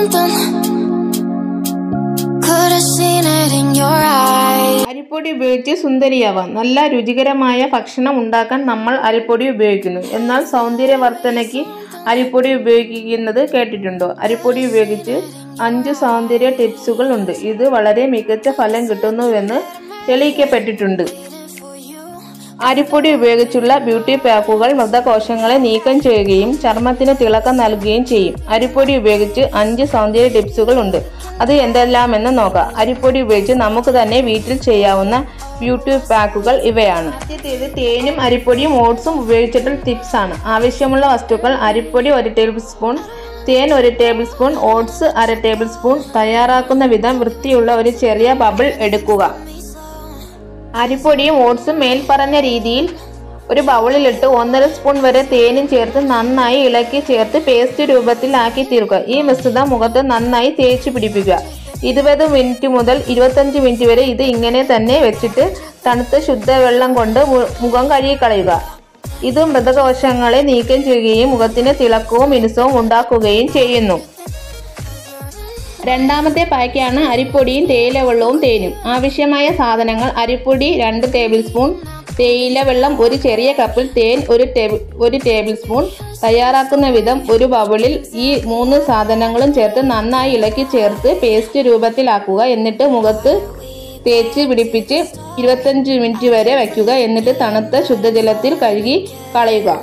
something. Could have seen it in your eyes. അരിപ്പൊടി ഉപയോഗിച്ച് സുന്ദരിയാവാം. നല്ല രുചികരമായ ഭക്ഷണം ഉണ്ടാക്കാൻ നമ്മൾ അരിപ്പൊടി ഉപയോഗിക്കുന്നു. എന്നാൽ സൗന്ദര്യവർദ്ധനയ്ക്ക് അരിപ്പൊടി ഉപയോഗിക്കുന്നത് കേട്ടിട്ടുണ്ടോ? അരിപ്പൊടി ഉപയോഗിച്ച് 5 സൗന്ദര്യ ടിപ്സുകൾ ഉണ്ട്. ഇത് വളരെ മികച്ച ഫലം കിട്ടുന്നുവെന്ന് തെളിയിക്കപ്പെട്ടിട്ടുണ്ട്. അരിപ്പൊടി ഉപയോഗിച്ചുള്ള ബ്യൂട്ടി പാക്കുകൾ മൃതകോശങ്ങളെ നീക്കം ചെയ്യുകയും ചർമ്മത്തിന് തിളക്കം നൽകുകയും ചെയ്യും. അരിപ്പൊടി ഉപയോഗിച്ച് 5 സൗന്ദര്യ ടിപ്സുകൾ ഉണ്ട്. അത് എന്തെല്ലാമെന്ന് നോക്കാം. അരിപ്പൊടി ഉപയോഗിച്ച് നമുക്ക് തന്നെ വീട്ടിൽ ചെയ്യാവുന്ന ബ്യൂട്ടി പാക്കുകൾ ഇവയാണ്. ആദ്യത്തേത് തേനും അരിപ്പൊടിയും ഓട്സും ഉപയോഗിച്ചിട്ടുള്ള ടിപ്സ് ആണ്. ആവശ്യമുള്ള വസ്തുക്കൾ: അരിപ്പൊടി 1 ടേബിൾ സ്പൂൺ, തേൻ 1 tablespoon, oats 1/2 tablespoon. തയ്യാറാക്കുന്ന വിധം: വൃത്തിയുള്ള ഒരു ചെറിയ ബബിൾ എടുക്കുക. അരിപ്പൊടിയും ഓട്സും മേൽപ്പറഞ്ഞ രീതിയിൽ ഒരു ബൗളിലിട്ട് 1.5 സ്പൂൺ വരെ തേനും ചേർത്ത് നന്നായി ഇളക്കി ചേർത്ത് പേസ്റ്റ് രൂപത്തിൽ ആക്കി തീർക്കുക. ഈ മിശ്രിതം മുഖത്ത് നന്നായി തേച്ച് പിടിപ്പിക്കുക. 20 മിനിറ്റ് മുതൽ 25 മിനിറ്റ് വരെ ഇത് ഇങ്ങനെ തന്നെ വെച്ചിട്ട് തണുത്ത ശുദ്ധവെള്ളം കൊണ്ട് മുഖം കഴുകിക്കളയുക. ഇത് മൃതകോശങ്ങളെ നീക്കം ചെയ്യുകയും മുഖത്തിന് തിളക്കവും മിനുസവും ഉണ്ടാക്കുകയും ചെയ്യുന്നു. രണ്ടാമത്തെ പാക്കാണ് അരിപ്പൊടിയും തേയിലവെള്ളവും തേനും. ആവശ്യമായ സാധനങ്ങൾ: അരിപ്പൊടി 2 ടേബിൾ സ്പൂൺ, തേയിലവെള്ളം 1 ചെറിയ കപ്പിൽ, തേൻ 1 ടേബിൾ സ്പൂൺ. തയ്യാറാക്കുന്ന വിധം: ഒരു ബൗളിൽ ഈ 3 സാധനങ്ങളും ചേർത്ത് നന്നായി ഇളക്കി ചേർത്ത് പേസ്റ്റ് രൂപത്തിലാക്കുക. എന്നിട്ട് മുഖത്ത് തേച്ച് പിടിപ്പിച്ച് 25 മിനിറ്റ് വരെ വയ്ക്കുക. എന്നിട്ട് തണുത്ത ശുദ്ധജലത്തിൽ കഴുകി കളയുക.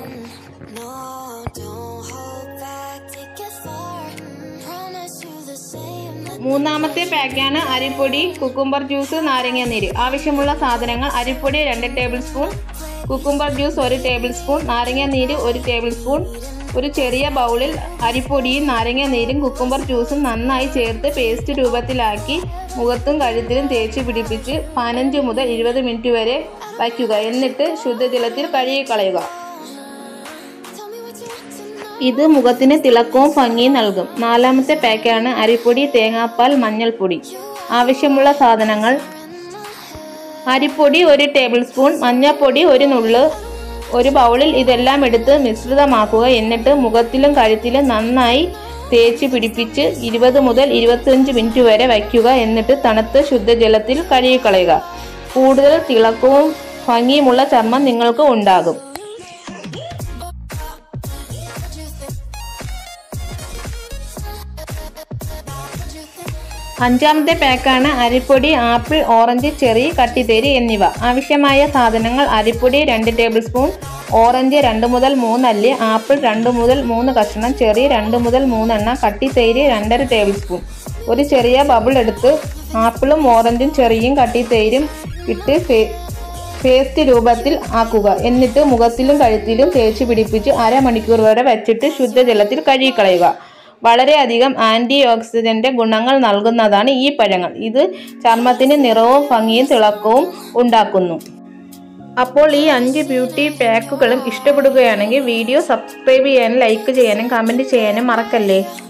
മൂന്നാമത്തെ പാക്കാണ് അരിപ്പൊടി, കുക്കുംബർ ജ്യൂസ്, നാരങ്ങ നീര്. ആവശ്യമുള്ള സാധനങ്ങൾ: അരിപ്പൊടി 2 tablespoon, cucumber juice 1 tablespoon, നാരങ്ങ നീര് 1 ടേബിൾ സ്പൂൺ. ഒരു ചെറിയ ബൗളിൽ അരിപ്പൊടിയും നാരങ്ങ നീരും കുക്കുംബർ ജ്യൂസും നന്നായി ചേർത്ത് പേസ്റ്റ് രൂപത്തിലാക്കി മുഖത്തും കഴുത്തിലും തേച്ച് പിടിപ്പിച്ച് 15 മുതൽ 20 മിനിറ്റ് വരെ വയ്ക്കുക. എന്നിട്ട് ശുദ്ധജലത്തിൽ കഴുകിക്കളയുക. ഇത് മുഖത്തിന് തിളക്കവും ഭംഗിയും നൽകും. നാലാമത്തെ പാക്കാണ് അരിപ്പൊടി, തേങ്ങാപ്പാൽ, മഞ്ഞൾപ്പൊടി. ആവശ്യമുള്ള സാധനങ്ങൾ: അരിപ്പൊടി 1 ടേബിൾ സ്പൂൺ, മഞ്ഞൾപ്പൊടി 1 നുള്ള്. ഒരു ബൗളിൽ ഇതെല്ലാം എടുത്ത് മിശ്രിതമാക്കുക. എന്നിട്ട് മുഖത്തിലും കഴുത്തിലും നന്നായി തേച്ച് പിടിപ്പിച്ച് 20 മുതൽ 25 മിനിറ്റ് വരെ വയ്ക്കുക. എന്നിട്ട് തണുത്ത ശുദ്ധജലത്തിൽ കഴുകിക്കളയുക. കൂടുതൽ തിളക്കവും ഭംഗിയുമുള്ള ചർമ്മം നിങ്ങൾക്ക് ഉണ്ടാകും. അഞ്ചാമത്തെ പാക്കാണ് അരിപ്പൊടി, ആപ്പിൾ, ഓറഞ്ച്, ചെറി, കട്ടിത്തൈര് എന്നിവ. ആവശ്യമായ സാധനങ്ങൾ: അരിപ്പൊടി 2 ടേബിൾ സ്പൂൺ, ഓറഞ്ച് 2 മുതൽ 3 അല്ലി, ആപ്പിൾ 2 മുതൽ 3 കഷ്ണം, ചെറി 2 മുതൽ 3 എണ്ണ, കട്ടിത്തൈര് 2.5 ടേബിൾ സ്പൂൺ. ഒരു ചെറിയ ബബിൾ എടുത്ത് ആപ്പിളും ഓറഞ്ചും ചെറിയും കട്ടിത്തൈരും ഇട്ട് പേസ്റ്റ് രൂപത്തിൽ ആക്കുക. എന്നിട്ട് മുഖത്തിലും കഴുത്തിലും തേച്ച് പിടിപ്പിച്ച് അരമണിക്കൂർ വരെ വച്ചിട്ട് ശുദ്ധജലത്തിൽ കഴുകിക്കളയുക. വളരെയധികം ആൻറ്റി ഓക്സിഡന്റ് ഗുണങ്ങൾ നൽകുന്നതാണ് ഈ പഴങ്ങൾ. ഇത് ചർമ്മത്തിന് നിറവും ഭംഗിയും തിളക്കവും ഉണ്ടാക്കുന്നു. അപ്പോൾ ഈ 5 ബ്യൂട്ടി പാക്കുകളും ഇഷ്ടപ്പെടുകയാണെങ്കിൽ വീഡിയോ സബ്സ്ക്രൈബ് ചെയ്യാനും ലൈക്ക് ചെയ്യാനും കമൻറ്റ് ചെയ്യാനും മറക്കല്ലേ.